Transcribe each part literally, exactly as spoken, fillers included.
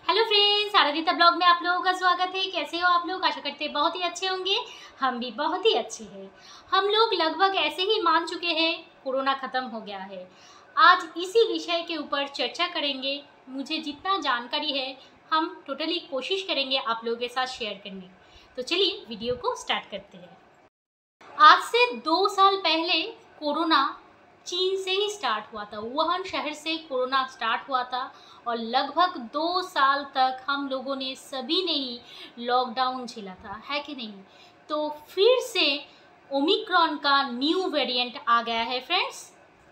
Hello friends, आराधिता blog में आप लोगों का स्वागत है। कैसे हो आप लोग? आशा करते हैं बहुत ही अच्छे होंगे। हम भी बहुत ही अच्छे हैं। हम लोग लगभग ऐसे ही मान चुके हैं कोरोना ख़त्म हो गया है। आज इसी विषय के ऊपर चर्चा करेंगे। मुझे जितना जानकारी है हम टोटली कोशिश करेंगे आप लोगों के साथ शेयर करने की। तो चलिए वीडियो को स्टार्ट करते हैं। आज से दो साल पहले कोरोना चीन से ही स्टार्ट हुआ था। वुहान शहर से कोरोना स्टार्ट हुआ था और लगभग दो साल तक हम लोगों ने सभी ने ही लॉकडाउन झेला था, है कि नहीं? तो फिर से ओमिक्रॉन का न्यू वेरिएंट आ गया है फ्रेंड्स।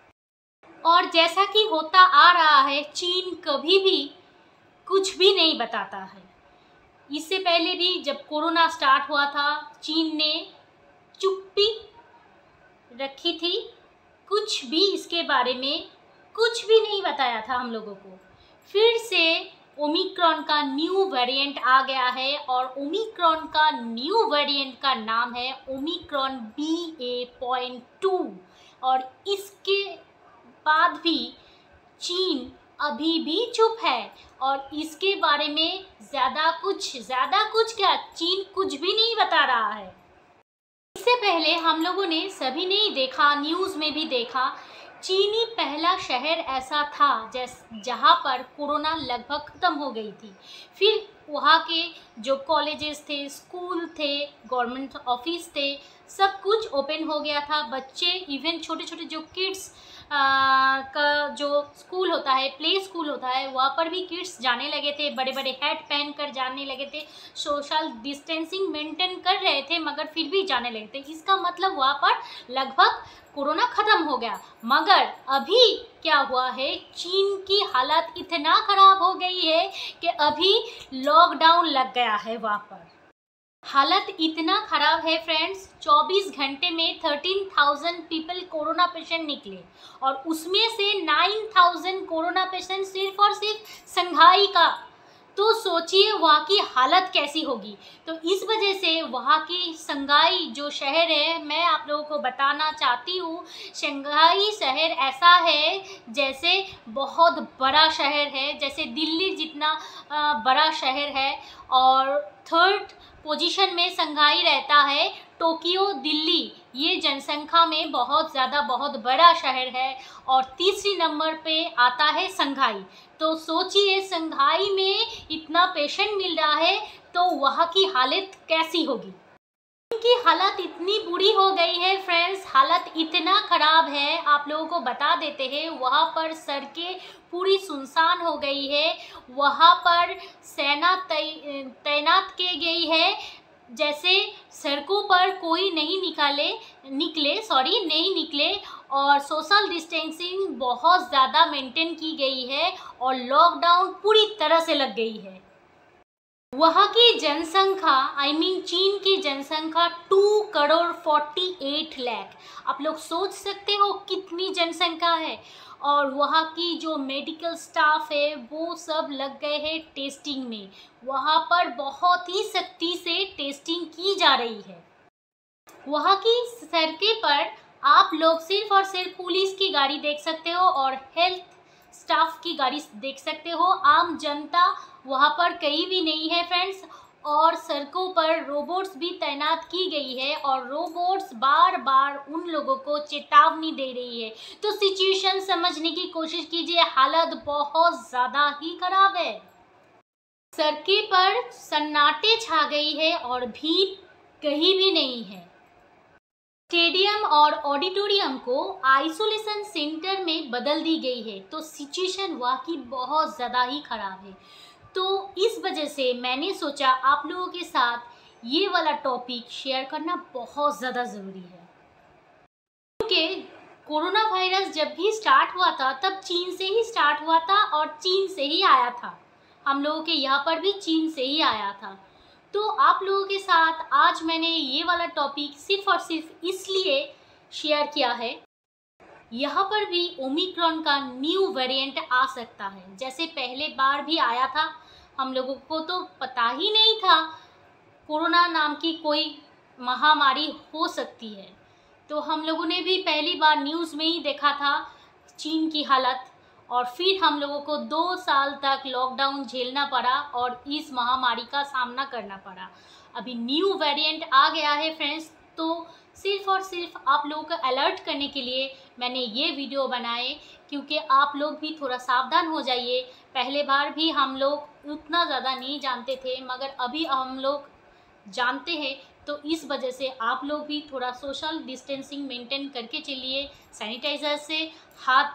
और जैसा कि होता आ रहा है, चीन कभी भी कुछ भी नहीं बताता है। इससे पहले भी जब कोरोना स्टार्ट हुआ था, चीन ने चुप्पी रखी थी, कुछ भी इसके बारे में कुछ भी नहीं बताया था हम लोगों को। फिर से ओमिक्रॉन का न्यू वेरिएंट आ गया है और ओमिक्रॉन का न्यू वेरिएंट का नाम है Omicron B A point two. और इसके बाद भी चीन अभी भी चुप है और इसके बारे में ज़्यादा कुछ ज़्यादा कुछ क्या चीन कुछ भी नहीं बता रहा है। इससे पहले हम लोगों ने सभी ने ही देखा, न्यूज़ में भी देखा, चीनी पहला शहर ऐसा था जैस जहाँ पर कोरोना लगभग ख़त्म हो गई थी। फिर वहाँ के जो कॉलेजेस थे, स्कूल थे, गवर्नमेंट ऑफिस थे, सब कुछ ओपन हो गया था। बच्चे, इवन छोटे छोटे जो किड्स का जो स्कूल होता है, प्ले स्कूल होता है, वहाँ पर भी किड्स जाने लगे थे। बड़े बड़े हैट पहन कर जाने लगे थे। सोशल डिस्टेंसिंग मेंटेन कर रहे थे मगर फिर भी जाने लगे थे। इसका मतलब वहाँ पर लगभग कोरोना ख़त्म हो गया। मगर अभी क्या हुआ है, चीन की हालत इतना ख़राब हो गई है कि अभी लॉकडाउन लग गया है वहाँ पर। हालत इतना ख़राब है फ्रेंड्स, चौबीस घंटे में तेरह हज़ार पीपल कोरोना पेशेंट निकले और उसमें से नौ हज़ार कोरोना पेशेंट सिर्फ और सिर्फ संघाई का। तो सोचिए वहाँ की हालत कैसी होगी। तो इस वजह से वहाँ की संघाई जो शहर है, मैं आप लोगों को बताना चाहती हूँ, संघाई शहर ऐसा है जैसे बहुत बड़ा शहर है, जैसे दिल्ली जितना बड़ा शहर है। और थर्ड पोजीशन में संघाई रहता है, टोक्यो दिल्ली, ये जनसंख्या में बहुत ज़्यादा बहुत बड़ा शहर है। और तीसरी नंबर पे आता है संघाई। तो सोचिए संघाई में इतना पेशेंट मिल रहा है तो वहाँ की हालत कैसी होगी। उनकी हालत इतनी बुरी हो गई है फ्रेंड्स, हालत इतना ख़राब है, आप लोगों को बता देते हैं। वहाँ पर सड़कें पूरी सुनसान हो गई है। वहाँ पर सेना तैनात की गई है, जैसे सड़कों पर कोई नहीं निकाले निकले सॉरी नहीं निकले और सोशल डिस्टेंसिंग बहुत ज़्यादा मेंटेन की गई है और लॉकडाउन पूरी तरह से लग गई है। वहाँ की जनसंख्या, आई मीन चीन की जनसंख्या two crore forty eight lakh. आप लोग सोच सकते हो कितनी जनसंख्या है। और वहाँ की जो मेडिकल स्टाफ है वो सब लग गए हैं टेस्टिंग में। वहाँ पर बहुत ही सख्ती से टेस्टिंग की जा रही है। वहाँ की सड़कें पर आप लोग सिर्फ और सिर्फ पुलिस की गाड़ी देख सकते हो और हेल्थ स्टाफ की गाड़ी देख सकते हो। आम जनता वहाँ पर कहीं भी नहीं है फ्रेंड्स। और सड़कों पर रोबोट्स भी तैनात की गई है और रोबोट्स बार बार उन लोगों को चेतावनी दे रही है। तो सिचुएशन समझने की कोशिश कीजिए, हालत बहुत ज़्यादा ही खराब है। सड़कें पर सन्नाटे छा गई है और भीड़ कहीं भी नहीं है। स्टेडियम और ऑडिटोरियम को आइसोलेशन सेंटर में बदल दी गई है। तो सिचुएशन वहाँ की बहुत ज़्यादा ही ख़राब है। तो इस वजह से मैंने सोचा आप लोगों के साथ ये वाला टॉपिक शेयर करना बहुत ज़्यादा ज़रूरी है। क्योंकि कोरोना वायरस जब भी स्टार्ट हुआ था तब चीन से ही स्टार्ट हुआ था और चीन से ही आया था। हम लोगों के यहाँ पर भी चीन से ही आया था। तो आप लोगों के साथ आज मैंने ये वाला टॉपिक सिर्फ और सिर्फ इसलिए शेयर किया है, यहाँ पर भी ओमिक्रॉन का न्यू वेरिएंट आ सकता है। जैसे पहले बार भी आया था, हम लोगों को तो पता ही नहीं था कोरोना नाम की कोई महामारी हो सकती है। तो हम लोगों ने भी पहली बार न्यूज़ में ही देखा था चीन की हालत। और फिर हम लोगों को दो साल तक लॉकडाउन झेलना पड़ा और इस महामारी का सामना करना पड़ा। अभी न्यू वेरिएंट आ गया है फ्रेंड्स, तो सिर्फ़ और सिर्फ आप लोगों को अलर्ट करने के लिए मैंने ये वीडियो बनाए, क्योंकि आप लोग भी थोड़ा सावधान हो जाइए। पहले बार भी हम लोग उतना ज़्यादा नहीं जानते थे, मगर अभी हम लोग जानते हैं, तो इस वजह से आप लोग भी थोड़ा सोशल डिस्टेंसिंग मेंटेन करके चलिए। सैनिटाइज़र से हाथ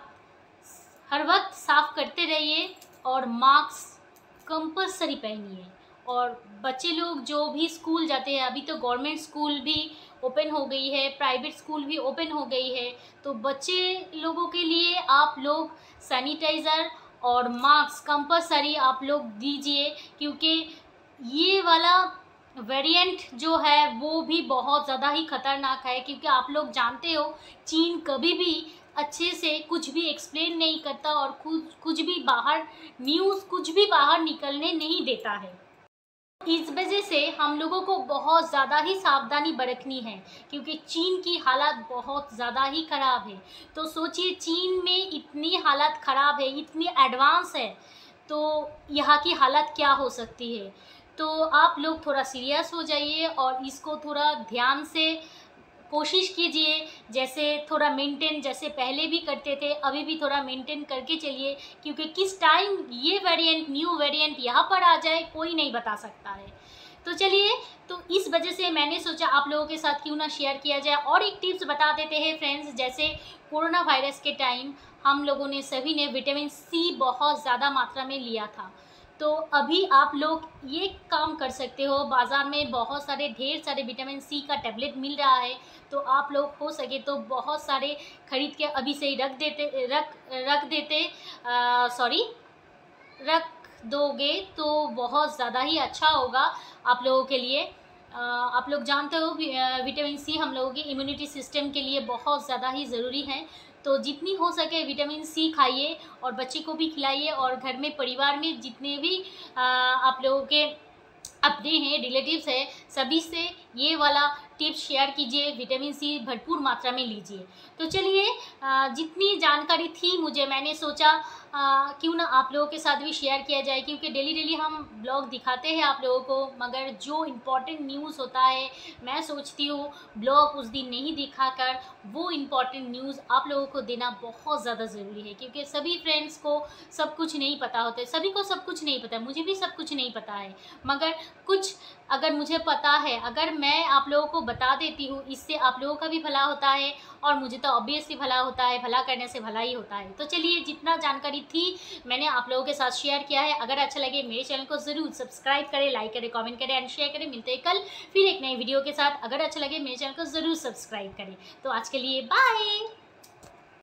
हर वक्त साफ़ करते रहिए और मास्क कंपल्सरी पहनिए। और बच्चे लोग जो भी स्कूल जाते हैं, अभी तो गवर्नमेंट स्कूल भी ओपन हो गई है, प्राइवेट स्कूल भी ओपन हो गई है, तो बच्चे लोगों के लिए आप लोग सैनिटाइज़र और मास्क कंपल्सरी आप लोग दीजिए, क्योंकि ये वाला वेरिएंट जो है वो भी बहुत ज़्यादा ही ख़तरनाक है। क्योंकि आप लोग जानते हो, चीन कभी भी अच्छे से कुछ भी एक्सप्लेन नहीं करता और कुछ कुछ भी बाहर न्यूज़ कुछ भी बाहर निकलने नहीं देता है। इस वजह से हम लोगों को बहुत ज़्यादा ही सावधानी बरतनी है, क्योंकि चीन की हालत बहुत ज़्यादा ही ख़राब है। तो सोचिए, चीन में इतनी हालत ख़राब है, इतनी एडवांस है, तो यहाँ की हालत क्या हो सकती है। तो आप लोग थोड़ा सीरियस हो जाइए और इसको थोड़ा ध्यान से कोशिश कीजिए, जैसे थोड़ा मेंटेन जैसे पहले भी करते थे, अभी भी थोड़ा मेंटेन करके चलिए, क्योंकि किस टाइम ये वेरिएंट न्यू वेरिएंट यहाँ पर आ जाए कोई नहीं बता सकता है। तो चलिए, तो इस वजह से मैंने सोचा आप लोगों के साथ क्यों ना शेयर किया जाए। और एक टिप्स बता देते हैं फ्रेंड्स, जैसे कोरोना वायरस के टाइम हम लोगों ने सभी ने विटामिन सी बहुत ज़्यादा मात्रा में लिया था। तो अभी आप लोग ये काम कर सकते हो, बाज़ार में बहुत सारे ढेर सारे विटामिन सी का टैबलेट मिल रहा है, तो आप लोग हो सके तो बहुत सारे ख़रीद के अभी से ही रख देते रख रख देते सॉरी रख दोगे तो बहुत ज़्यादा ही अच्छा होगा आप लोगों के लिए। आ, आप लोग जानते हो विटामिन सी हम लोगों की इम्यूनिटी सिस्टम के लिए बहुत ज़्यादा ही ज़रूरी है, तो जितनी हो सके विटामिन सी खाइए और बच्चे को भी खिलाइए। और घर में परिवार में जितने भी आ, आप लोगों के अपने हैं, रिलेटिव्स हैं, सभी से ये वाला टिप्स शेयर कीजिए, विटामिन सी भरपूर मात्रा में लीजिए। तो चलिए, जितनी जानकारी थी मुझे, मैंने सोचा आ, क्यों ना आप लोगों के साथ भी शेयर किया जाए, क्योंकि डेली डेली हम ब्लॉग दिखाते हैं आप लोगों को, मगर जो इम्पोर्टेंट न्यूज़ होता है मैं सोचती हूँ ब्लॉग उस दिन नहीं दिखाकर वो इम्पोर्टेंट न्यूज़ आप लोगों को देना बहुत ज़्यादा ज़रूरी है। क्योंकि सभी फ्रेंड्स को सब कुछ नहीं पता होता है, सभी को सब कुछ नहीं पता है, मुझे भी सब कुछ नहीं पता है, मगर कुछ अगर मुझे पता है, अगर मैं आप लोगों को बता देती हूँ, इससे आप लोगों का भी भला होता है और मुझे तो ऑब्वियसली भला होता है, भला करने से भला ही होता है। तो चलिए, जितना जानकारी थी मैंने आप लोगों के साथ शेयर किया है। अगर अच्छा लगे मेरे चैनल को ज़रूर सब्सक्राइब करें, लाइक करें, कमेंट करें एंड शेयर करें। मिलते हैं कल फिर एक नई वीडियो के साथ। अगर अच्छा लगे मेरे चैनल को ज़रूर सब्सक्राइब करें। तो आज के लिए बाय।